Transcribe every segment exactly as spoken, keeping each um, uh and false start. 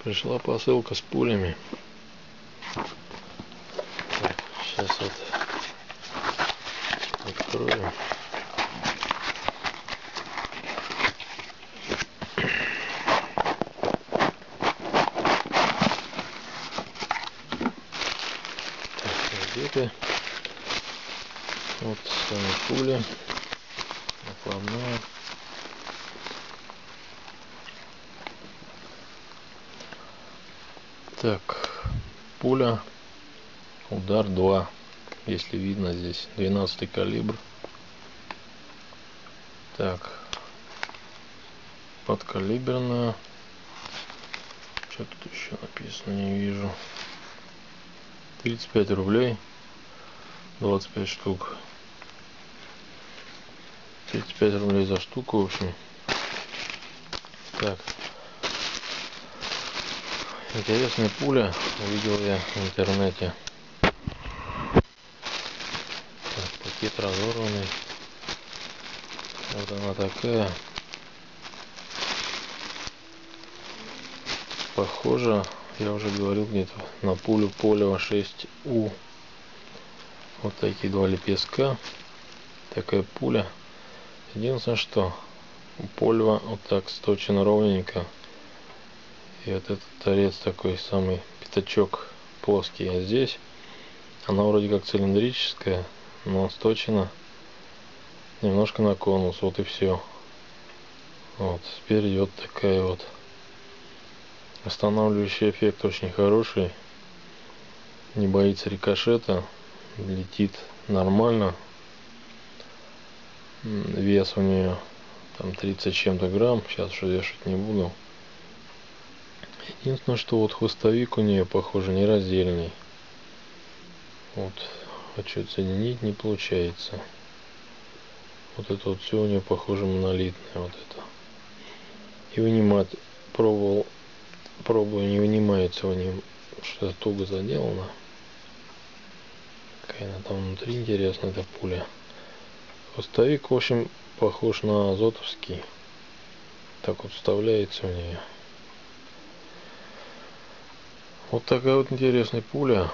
Пришла посылка с пулями. Так, сейчас вот открою. Так, где-то вот сами пули. Накладная. Так, пуля удар два, если видно здесь, двенадцатый калибр. Так, подкалиберная. Что тут еще написано, не вижу. тридцать пять рублей, двадцать пять штук. тридцать пять рублей за штуку, в общем. Так, интересная пуля, увидел я в интернете. Так, пакет разорванный. Вот она такая. Похоже, я уже говорил, где-то на пулю Полева шесть У. Вот такие два лепестка. Такая пуля. Единственное, что у Полева вот так сточено ровненько. И вот этот торец такой самый пятачок плоский. А здесь она вроде как цилиндрическая, но сточена немножко на конус. Вот и все. Вот спереди вот такая вот. Останавливающий эффект очень хороший. Не боится рикошета. Летит нормально. Вес у нее там тридцать чем-то грамм. Сейчас уже вешать не буду. Единственное, что вот хвостовик у нее, похоже, не раздельный. Вот. Хочу соединить, не получается. Вот это вот все у нее, похоже, монолитное. Вот это. И вынимать пробовал. Пробую, не вынимается у нее. Что-то туго заделано. Какая она там внутри, интересно, эта пуля. Хвостовик, в общем, похож на азотовский. Так вот вставляется у нее. Вот такая вот интересная пуля.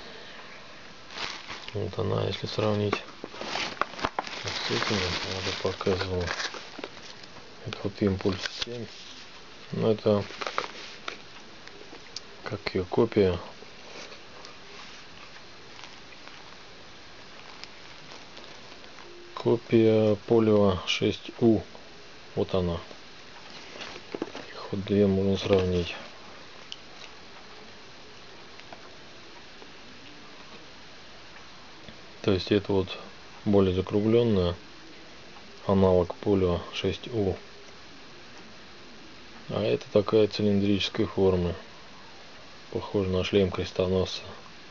Вот она, если сравнить с этим, я показывал. Это вот импульс семь. Ну, это как ее копия. Копия Полева шесть У. Вот она. Их вот две можно сравнить. То есть это вот более закругленная, аналог Полева шесть У. А это такая цилиндрической формы. Похоже на шлем крестоносца.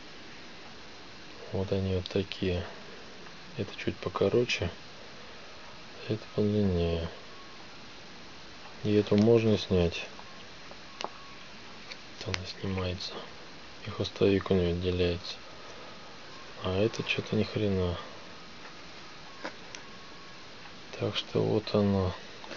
Вот они вот такие. Это чуть покороче, это подлиннее. И эту можно снять. Она снимается. И хвостовик у нее отделяется. А это что-то ни хрена. Так что вот она.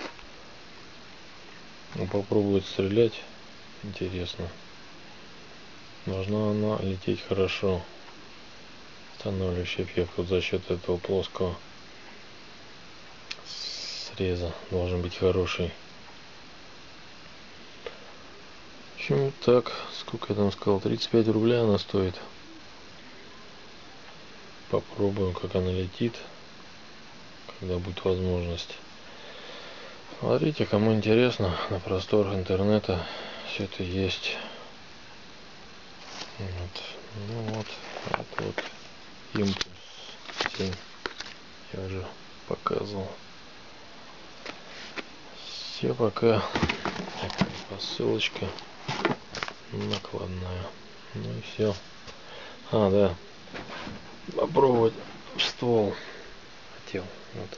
Ну, попробовать стрелять. Интересно. Должна она лететь хорошо. Останавливающий эффект вот за счет этого плоского среза должен быть хороший. В общем, вот так. Сколько я там сказал? тридцать пять рублей она стоит. Попробуем, как она летит, когда будет возможность. Смотрите, кому интересно, на просторах интернета все это есть. Вот. Ну вот, это вот импульс семь. Я уже показывал. Все, пока. Такая посылочка накладная. Ну и все. А, да. Попробовать ствол хотел. Вот.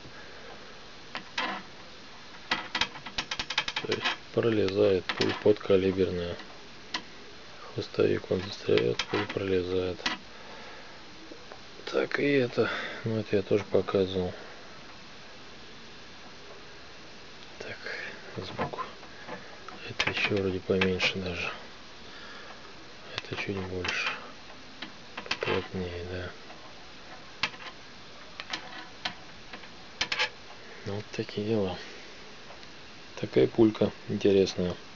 То есть пролезает, пуль подкалиберная. Хвостовик он застряет, пуль пролезает. Так и это. Ну это я тоже показывал. Так, сбоку. Это еще вроде поменьше даже. это чуть больше. Плотнее, да. Вот такие дела. Такая пулька интересная.